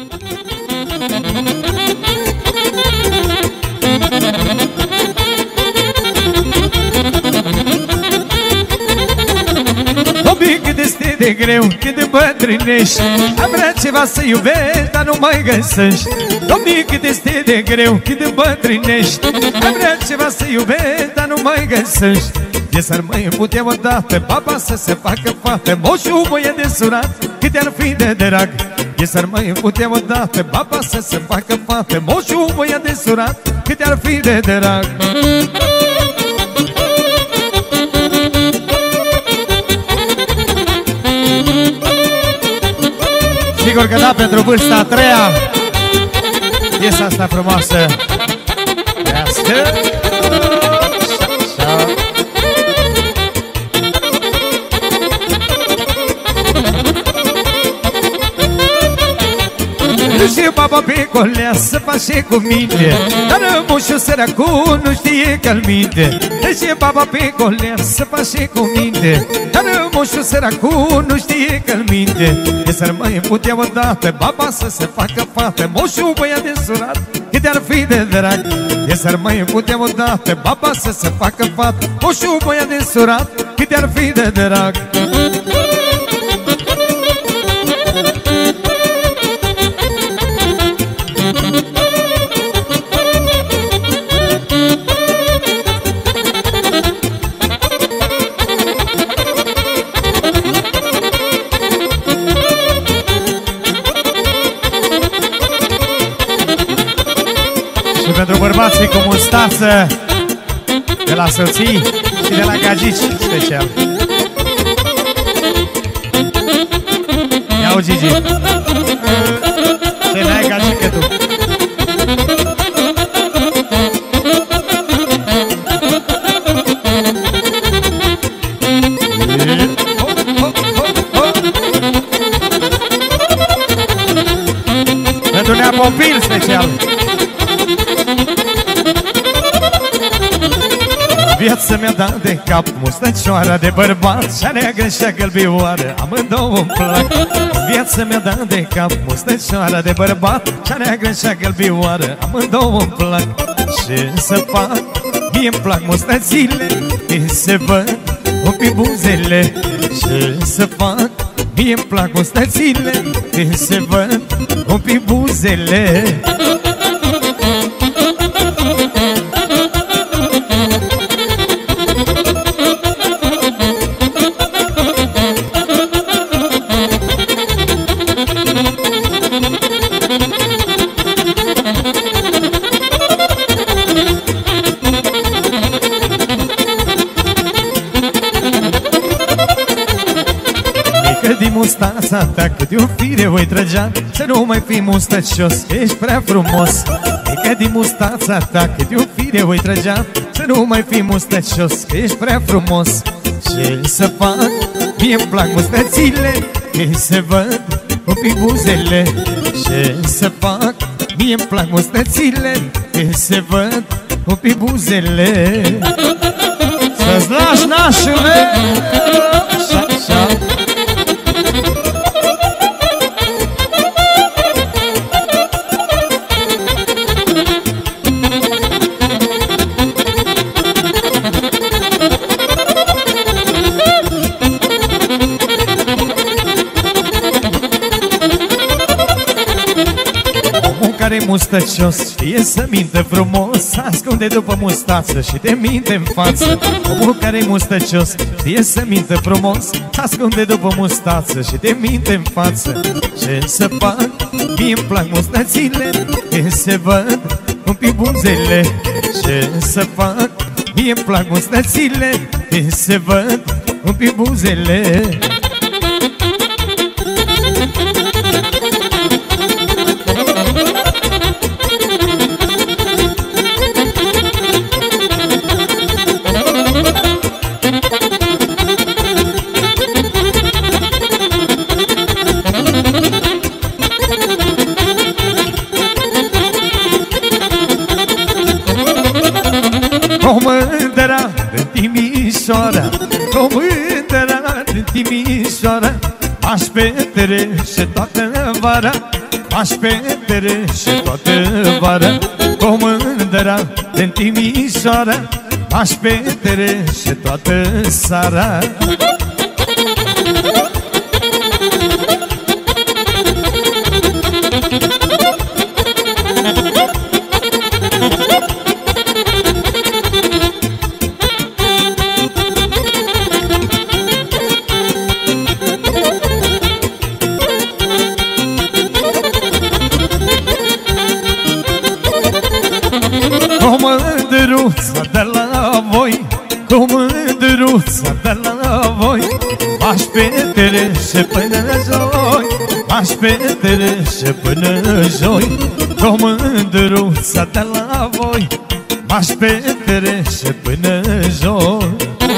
Obi, cât este de greu când îmbătrânești, am vrea ceva să iubești, dar nu mai găsești. Obi, cât este de greu când îmbătrânești, am vrea ceva să iubești, dar nu mai găsești. De s-ar mai putea odată baba să se facă fată, moșul măie de surat, cât ar fi de drag. De s-ar mai putea odată baba să se facă fată, moșul măie de surat, cât ar fi de drag. Sigur că da, pentru vârsta a treia, piesa asta frumoasă. Și baba pe colea să face cu minte, dar moșul săracul nu știe că-l minte. Și baba pe colea să face cu minte, dar moșul săracul nu știe că-l minte. De s-ar mai putea odată baba să se facă fată, moșul băiat de surat, cât ar fi de drag. De s-ar mai putea odată baba să se facă fată, moșul băiat de surat, cât ar fi de drag. Pentru bărbații cu mustață, de la soții și de la gagici special. Ia-o, Gigi, să ne ai gagică tu. Pentru nea Popil special. Viața mi-a dat de cap mustăcioara de bărbat, cea neagră și-a gălbioară, amândouă îmi plac. Viața mi-a dat de cap mustăcioara de bărbat, cea neagră și-a gălbioară, amândouă îmi plac. Ce să fac? Mie-mi plac mustățile, când se văd pe buzele. Ce să fac? Mie-mi plac mustățile, când se văd pe buzele. Din mustața ta cât de o fire voi trăgea, să nu mai fii mustăcios, ești prea frumos. Că din mustața ta cât de o fire voi trăgea, să nu mai fii mustăcios, ești prea frumos. Ce să fac? Mie-mi plac mustățile, când se văd pe buzele. Ce să fac? Mie-mi plac mustățile, când se văd pe buzele. Să-ți lași nașule! Așa, așa. Care mustăcios știe să mintă frumos, ascunde după mustață și te minte în față. Omul care mustăcios știe să mintă frumos, ascunde după mustață și te minte în față. Ce să fac? Mie-mi plac mustățile, când se văd pe buzele. Ce să fac? Mie-mi plac mustățile, când se văd pe buzele. O mândăra din Timișoara, o mândăra din Timișoara, aș petrece toată vara, m-aș petrece toată vara cu mândra din Timișoara, m-aș petrece toată seara. Cu mândruța de la voi, cu mândruța de la voi, m-aș petrece până joi, m-aș petrece până joi. Cu mândruța de la voi, m-aș petrece până joi.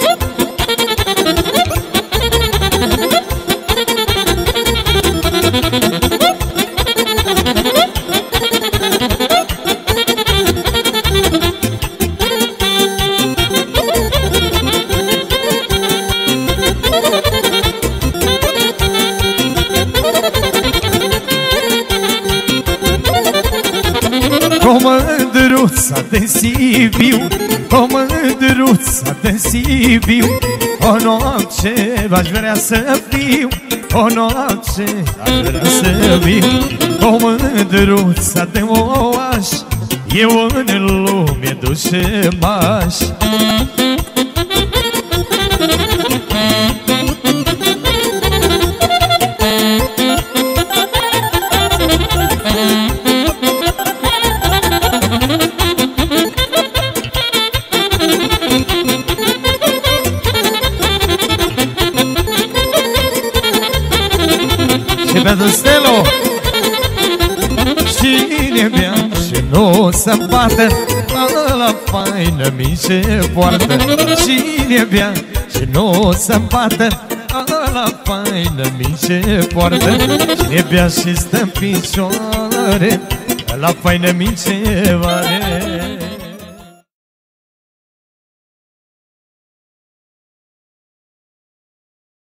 Cu mândruța de Sibiu, cu mândruța de Sibiu, o noapte aș vrea să fiu, o noapte aș vrea să fiu. Cu mândruța de Moaș, eu în lume duce m-aș. Și pentru Stelo, cine bea și nu se bate, la faină mi se poartă. Cine bea și nu se bate, la faină mi se poartă. Cine bea și stă în picioare, la faină mi se vare.